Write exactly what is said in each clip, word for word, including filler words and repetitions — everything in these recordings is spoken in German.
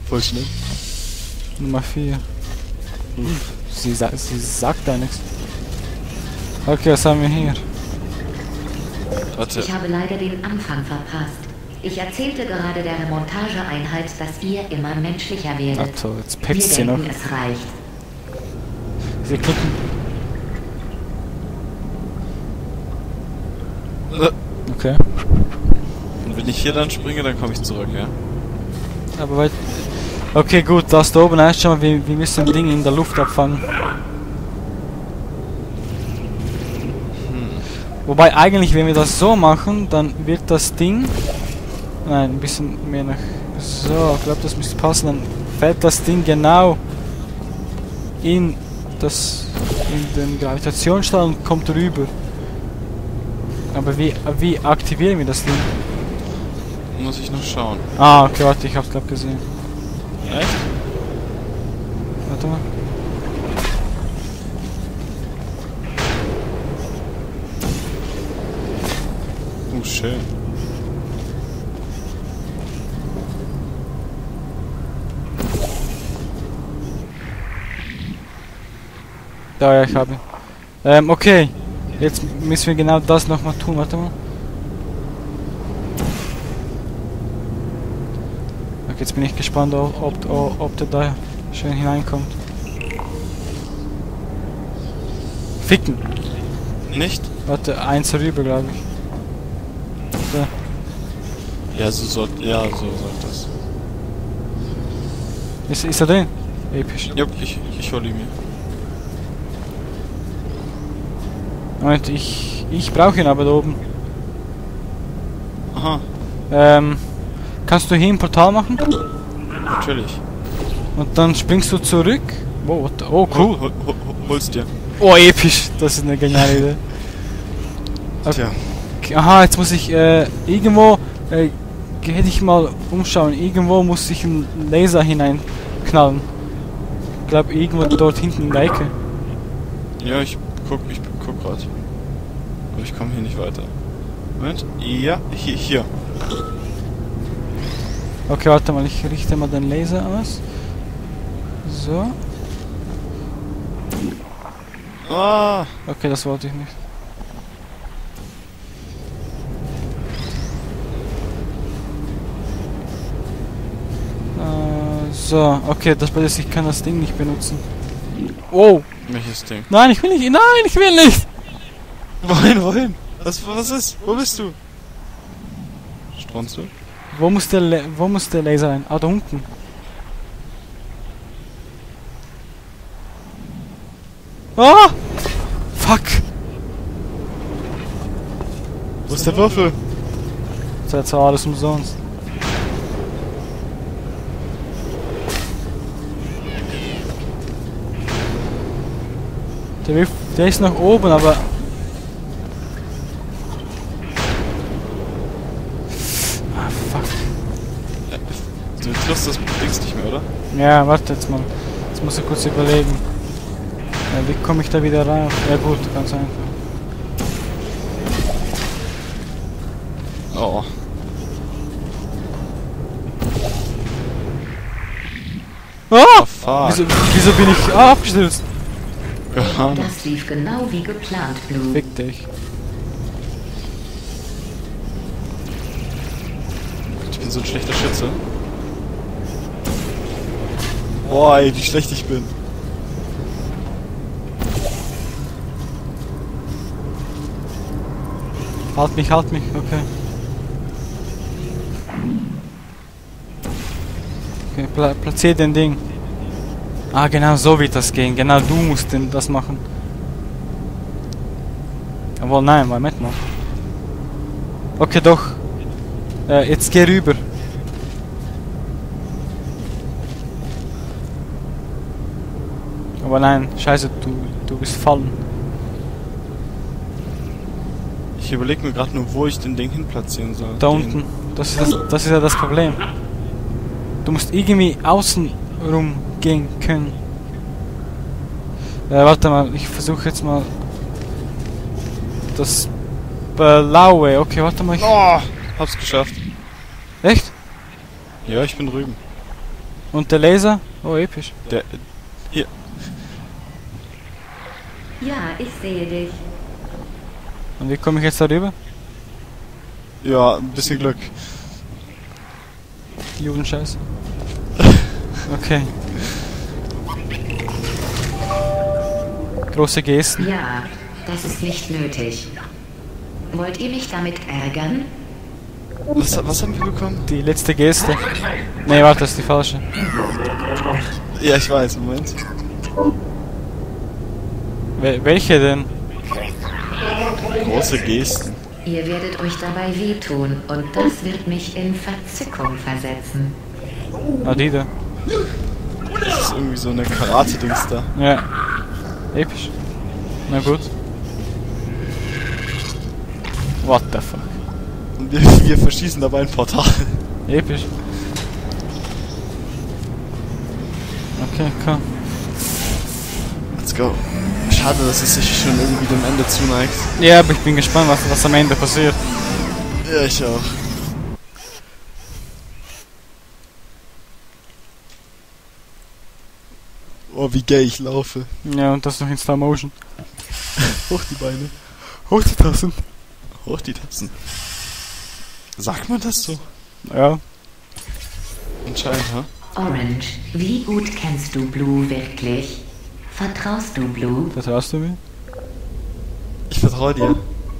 Voll schnell. Nummer vier. Sie, sa sie sagt da nichts. Okay, was haben wir hier? Warte. Ich habe leider den Anfang verpasst. Ich erzählte gerade der Montageeinheit, dass ihr immer menschlicher werdet. Ach toll, jetzt Wir packt sie noch. denken, es reicht. Sie klicken. Äh, Okay. Und wenn ich hier dann springe, dann komme ich zurück, ja? Aber weit. Okay, gut, das da oben heißt schon mal, wir, wir müssen ein Ding in der Luft abfangen. Wobei eigentlich, wenn wir das so machen, dann wird das Ding... Nein, ein bisschen mehr nach... So, ich glaube, das müsste passen. Dann fällt das Ding genau in das... in den Gravitationsstrahl und kommt rüber. Aber wie, wie aktivieren wir das Ding? Muss ich noch schauen. Ah, okay, warte, ich hab's glaube gesehen. Echt? Warte mal. Oh, schön. Ja, ja, ich habe ihn. Ähm, okay. Jetzt müssen wir genau das nochmal tun. Warte mal. Okay, jetzt bin ich gespannt, ob, ob, ob der da schön hineinkommt. Ficken. Nicht? Warte, eins rüber, glaube ich. So. Ja, so soll... Ja, so soll das. Ist, ist er drin? Episch. Jupp, ich, ich hole ihn mir. Moment, ich, ich brauche ihn aber da oben. Aha, Ähm, kannst du hier ein Portal machen? natürlich. Und dann springst du zurück. Wow, what the, oh cool. Hol, hol, hol, hol's dir. Oh, episch. Das ist eine geniale Idee. Okay. Tja. Aha, jetzt muss ich äh, irgendwo, äh, hätte ich mal umschauen, irgendwo muss ich einen Laser hineinknallen. Ich glaube irgendwo dort hinten in der Ecke. Ja, ich guck, ich guck grad. Aber ich komme hier nicht weiter. Moment. Ja, hier, hier. Okay, warte mal, ich richte mal den Laser aus. So. Ah! Okay, das wollte ich nicht. Äh, so, okay, das bedeutet, ich kann das Ding nicht benutzen. Oh! Welches Ding? Nein, ich will nicht! Nein, ich will nicht! Wohin, wohin? Was, was ist? Wo bist du? Straunst du? Wo muss der, La wo muss der Laser rein? Ah, da unten. Ah! Fuck! Wo ist der Würfel? Das war jetzt auch alles umsonst. Der, Würf der ist nach oben, aber... Ah, fuck. Du triffst das Dings nicht mehr, oder? Ja, warte jetzt mal. Jetzt muss ich kurz überlegen. Ja, wie komme ich da wieder rein? Ja gut, ganz einfach. Oh. Ah! Oh, fuck. Wieso, wieso bin ich ah, abgestürzt? Keine Ahnung. Das lief genau wie geplant, Blue. Fick dich. Ich bin so ein schlechter Schütze. Boah, ey, wie schlecht ich bin. Halt mich, halt mich, okay. Okay, pla platzier den Ding. Ah, genau so wird das gehen. Genau, du musst denn das machen. Obwohl, nein, Moment mal. Okay, doch. Äh, jetzt geh rüber. Aber nein, scheiße, du, du bist fallen. Ich überlege mir gerade nur, wo ich den Ding hin platzieren soll. Da Den- unten. Das ist, das, das ist ja das Problem. Du musst irgendwie außen rum gehen können. Äh, warte mal, ich versuche jetzt mal das blaue. Okay, warte mal. Ich Oh, hab's geschafft. Echt? Ja, ich bin drüben. Und der Laser? Oh, episch. Der... Hier. Ja, ich sehe dich. Und wie komme ich jetzt darüber? Ja, ein bisschen Glück. Jugendscheiß. Okay. Große Gesten. Ja, das ist nicht nötig. Wollt ihr mich damit ärgern? Was, was haben wir bekommen? Die letzte Geste. Nee, warte, das ist die falsche. Ja, ich weiß, Moment. Wel welche denn? Große Gesten. Ihr werdet euch dabei wehtun und das wird mich in Verzückung versetzen. Ah, die da. Das ist irgendwie so eine Karate-Dings da. Ja. Episch. Na gut. What the fuck? Und wir, wir verschießen dabei ein Portal. Episch. Okay, komm. Let's go. Schade, dass es sich schon irgendwie dem Ende zuneigt. Ja, aber ich bin gespannt, was, was am Ende passiert. Ja, ich auch. Oh, wie gay ich laufe. Ja, und das noch in Slow Motion. Hoch die Beine. Hoch die Tassen. Hoch die Tatzen. Sagt man das so? Ja. Anscheinend, ha? Orange, wie gut kennst du Blue wirklich? Vertraust du Blue? Vertraust du mir? Ich vertraue dir.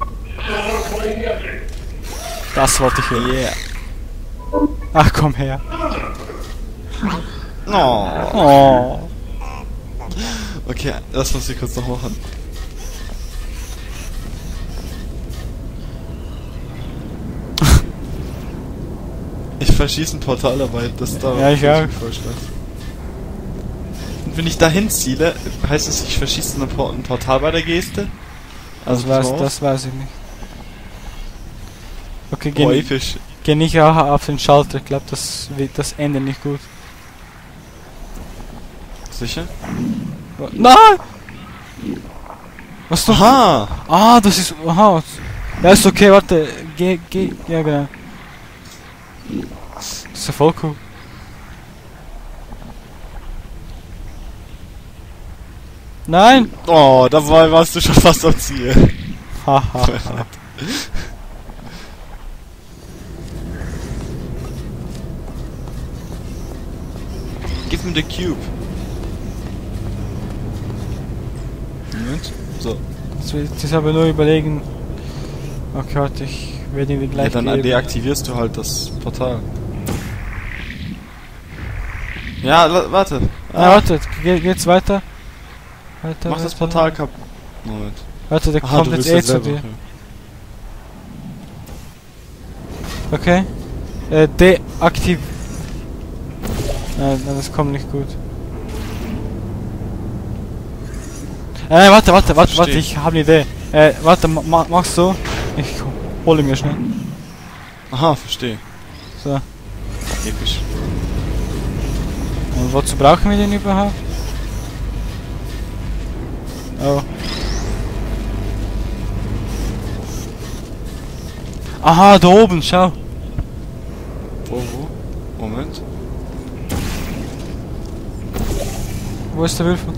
Das wollte ich hören. Yeah. Ach, komm her. Oh. Oh. Okay, das muss ich kurz noch machen. Ich verschieße ein Portal dabei, das da. Ja, ich auch. Und wenn ich dahin ziele, heißt es, ich verschieße ein, Por ein Portal bei der Geste? Das weiß, das weiß ich nicht. Okay, Oh, geh, episch. geh nicht auch auf den Schalter. Ich glaube, das wird das Ende nicht gut. Sicher? Nein! Was du? Aha! Ah, das ist. Aha. Ja, ist okay, warte. Geh, geh. Ja, genau. Das ist ja voll cool. Nein! Oh, dabei warst du schon fast am Ziel. Haha. Give me the cube. Moment. So. Jetzt will ich aber nur überlegen. Okay, warte, ich werde ihn Ja, gleich dann geben. deaktivierst du halt das Portal. Ja, la- warte. Ah, warte, ge geht's weiter? Weiter, Mach das weiter. Portal kaputt. Moment. Warte, der Aha, kommt du jetzt willst eh das zu selber. dir. Okay. Äh, deaktiv... Nein, nein, das kommt nicht gut. Äh, nein, warte, warte, warte, warte, Versteh. ich habe eine Idee. Äh, warte, ma ma mach so. Ich hole mir schnell. Aha, verstehe. So. Episch. Und wozu brauchen wir den überhaupt? Oh. Aha, da oben, schau. Wo, wo? Moment. Wo ist der Würfel?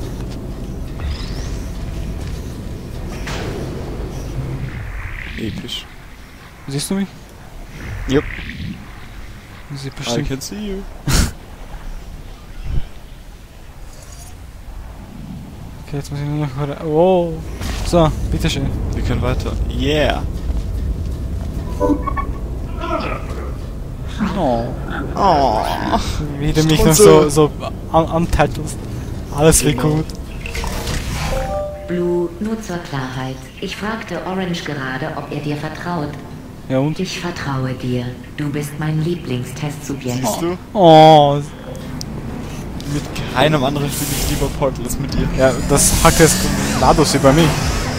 Episch. Siehst du mich? Yep. Sieht I bestimmt. can see you. Okay, jetzt muss ich nur noch... ra- Wow. So, bitteschön. Wir können weiter. Yeah. Oh. Oh. Wie du mich noch Strunze. so, so an antitelst. Alles wird Genau. gut. Blue, nur zur Klarheit. Ich fragte Orange gerade, ob er dir vertraut. Ja und? Ich vertraue dir. Du bist mein Lieblingstestsubjekt. Siehst du? Oh. Mit keinem anderen spiele ich lieber Portal als mit dir. Ja, das hackt jetzt Lados über mich.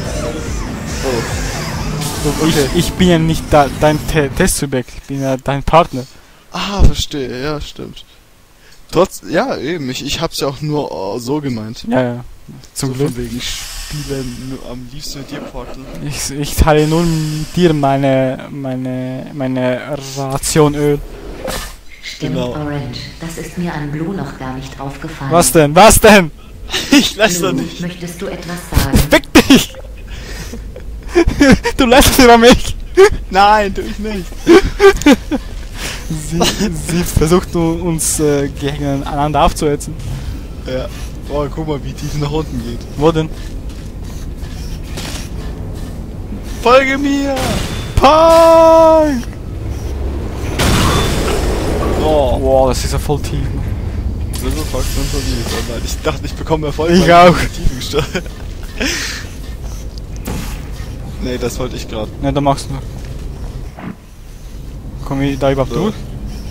Oh. Ich, ich bin ja nicht da, dein Te Testsubjekt, ich bin ja dein Partner. Ah, verstehe. Ja, stimmt. Trotz, ja, eben. Ich, ich hab's ja auch nur oh, so gemeint. Ja, ja. Zum so Glück. Von wegen, ich spiele nur am liebsten mit dir Portal. Ich, ich teile nur mit dir meine, meine, meine Ration Öl. Stimmt, Genau. Orange. Das ist mir an Blue noch gar nicht aufgefallen. Was denn? Was denn? Ich lasse Blue, nicht. möchtest du etwas sagen? Fick dich! Du lässt über mich! Nein, tu ich nicht. Sie, sie versucht nu- uns äh, gegeneinander aufzuhetzen. Ja. Boah, guck mal, wie tief nach unten geht. Wo denn? Folge mir! Punk! Oh. Wow, das ist ja voll tief. So fuck sind so lieb. Oh nein, ich dachte, ich bekomme Erfolg. Ich weil auch. die Tiefe gesteuert. Nee, das wollte ich gerade. Ne, da machst du. Komm ich da überhaupt So. durch?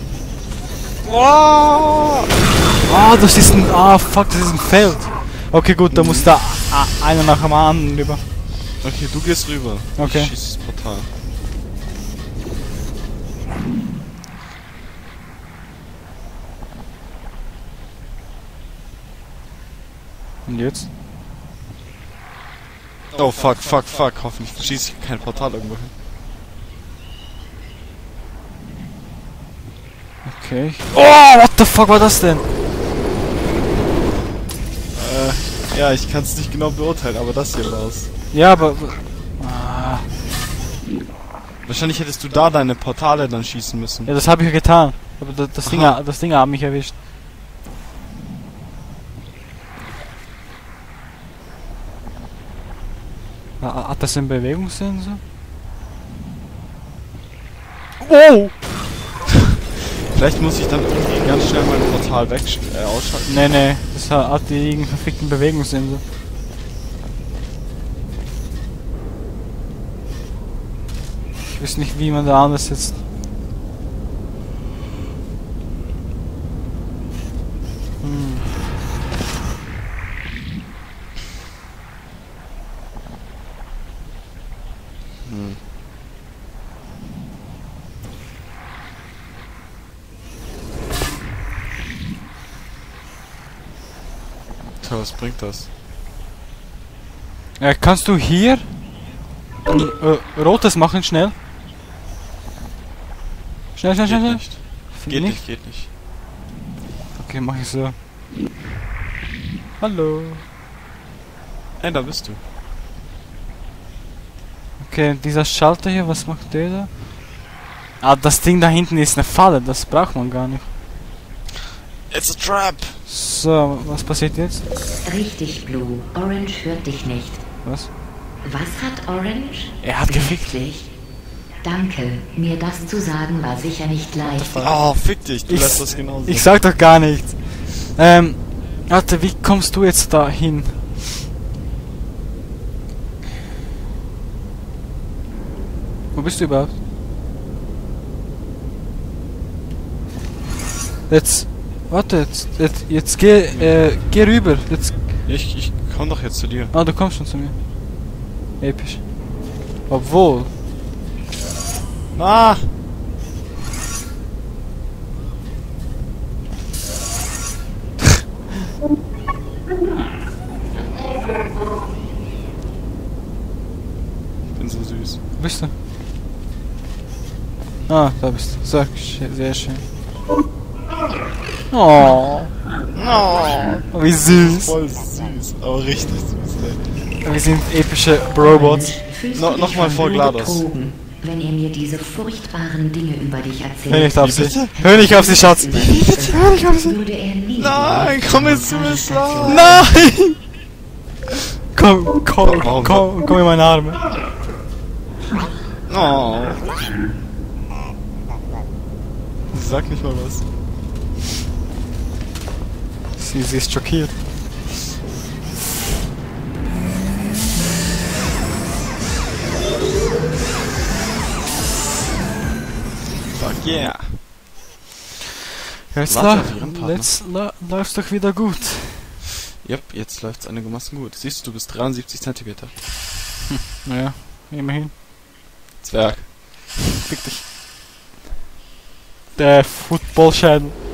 Ah, das ist ein. Ah, fuck, das ist ein Feld. Okay, gut, da muss da ah, einer nach dem anderen rüber. Okay, du gehst rüber. Okay. Ich schieß das Portal. Und jetzt? Oh fuck, fuck, fuck. Hoffentlich schieße ich kein Portal irgendwo hin. Okay. Oh, what the fuck war das denn? Äh, ja, ich kann es nicht genau beurteilen, aber das hier war's. Ja, aber. Ah, Wahrscheinlich hättest du da deine Portale dann schießen müssen. ja, das habe ich ja getan. Aber das, das Ding, Aha. das Ding hat mich erwischt. Ah, Hat das einen Bewegungssensor? Oh! Vielleicht muss ich dann irgendwie ganz schnell mein Portal weg äh, ausschalten. Nee, nee, das hat hat die irgendeinen verfickten Bewegungssensor. Ich weiß nicht, wie man da anders jetzt. Hm. Hm. Tja, was bringt das? Äh, kannst du hier ein, äh, rotes machen, schnell? Schnell, schnell, schnell, Geht schnell. nicht. Geht nicht, geht nicht. Okay, mach ich so. Hallo. Ey, da bist du. Okay, dieser Schalter hier, was macht der da? Ah, das Ding da hinten ist eine Falle, das braucht man gar nicht. It's a trap! So, was passiert jetzt? Richtig, Blue. Orange hört dich nicht. Was? Was hat Orange? Er hat gefickt. Wirklich? Danke. Mir das zu sagen war sicher nicht leicht. Oh, fick dich, du Ich, lässt das genauso. ich sag doch gar nichts. Ähm, warte, wie kommst du jetzt da hin? Wo bist du überhaupt? Jetzt, warte, jetzt, jetzt, jetzt geh, äh, geh rüber. Jetzt, Ich, ich komm doch jetzt zu dir. ah, du kommst schon zu mir. Episch. Obwohl, Ah! Ich bin so süß. wo bist du? Ah, da bist du. So, sch- sehr schön. Oh, Oh, wie süß. voll süß, aber richtig süß, ey. Wir sind epische Robots. Fühlst No- du noch dich mal von vor Blue GLaDOS. betrogen, wenn ihr mir diese furchtbaren Dinge über dich Hör nicht erzählt? auf Wie sie. bitte? Hör nicht auf sie, Schatz. Hör nicht auf sie. Würde er nie Nein, komm jetzt zu mir, Slav. Nein! Komm, komm, Warum? komm, komm in meine Arme. Oh. Sag nicht mal was. Sie, sie ist schockiert. Fuck yeah. Jetzt, Warte la auf ihren Partner. jetzt la läuft's doch wieder gut. Yep, jetzt läuft's einigermaßen gut. Siehst du, du bist dreiundsiebzig Zentimeter. Naja, immerhin. Zwerg. Fick dich. Der Football-Schädel.